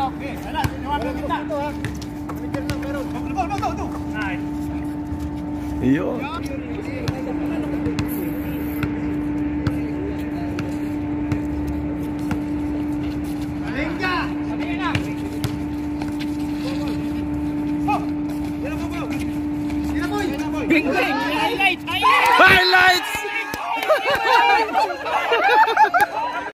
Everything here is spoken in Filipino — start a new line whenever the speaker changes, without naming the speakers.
Okay, wala. Tinawagan kita. Manager lang meron. Go. Nice.
Iyo.
Alengka. Sabihin na. Oh. Yan boy.
Ging. Highlights.
Highlights.